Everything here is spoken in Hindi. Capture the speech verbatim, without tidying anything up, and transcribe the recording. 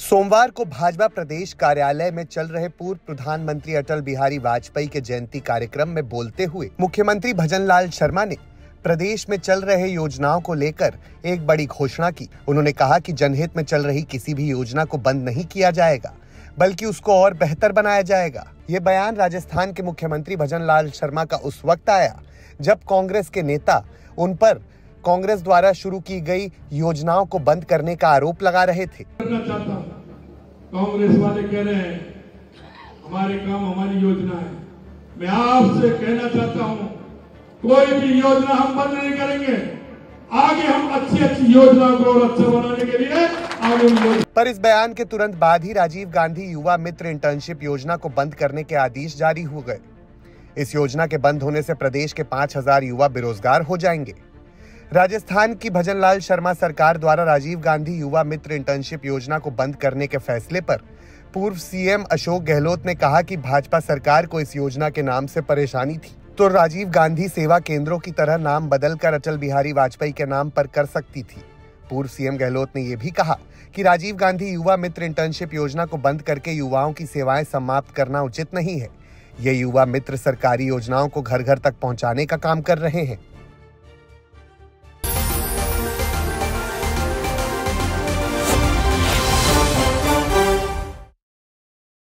सोमवार को भाजपा प्रदेश कार्यालय में चल रहे पूर्व प्रधानमंत्री अटल बिहारी वाजपेयी के जयंती कार्यक्रम में बोलते हुए मुख्यमंत्री भजनलाल शर्मा ने प्रदेश में चल रहे योजनाओं को लेकर एक बड़ी घोषणा की। उन्होंने कहा कि जनहित में चल रही किसी भी योजना को बंद नहीं किया जाएगा, बल्कि उसको और बेहतर बनाया जाएगा। ये बयान राजस्थान के मुख्यमंत्री भजनलाल शर्मा का उस वक्त आया जब कांग्रेस के नेता उन पर कांग्रेस द्वारा शुरू की गई योजनाओं को बंद करने का आरोप लगा रहे थे। कांग्रेस वाले कह रहे हैं हमारे काम हमारी योजना है। मैं आपसे कहना चाहता हूं, कोई भी योजना हम बंद नहीं करेंगे। आगे हम अच्छी अच्छी योजना को और अच्छा बनाने के लिए आगे। पर इस बयान के तुरंत बाद ही राजीव गांधी युवा मित्र इंटर्नशिप योजना को बंद करने के आदेश जारी हो गए। इस योजना के बंद होने से प्रदेश के पांच हजार युवा बेरोजगार हो जाएंगे। राजस्थान की भजनलाल शर्मा सरकार द्वारा राजीव गांधी युवा मित्र इंटर्नशिप योजना को बंद करने के फैसले पर पूर्व सीएम अशोक गहलोत ने कहा कि भाजपा सरकार को इस योजना के नाम से परेशानी थी तो राजीव गांधी सेवा केंद्रों की तरह नाम बदलकर अटल बिहारी वाजपेयी के नाम पर कर सकती थी। पूर्व सीएम गहलोत ने यह भी कहा कि राजीव गांधी युवा मित्र इंटर्नशिप योजना को बंद करके युवाओं की सेवाएं समाप्त करना उचित नहीं है। ये युवा मित्र सरकारी योजनाओं को घर घर तक पहुंचाने का काम कर रहे हैं।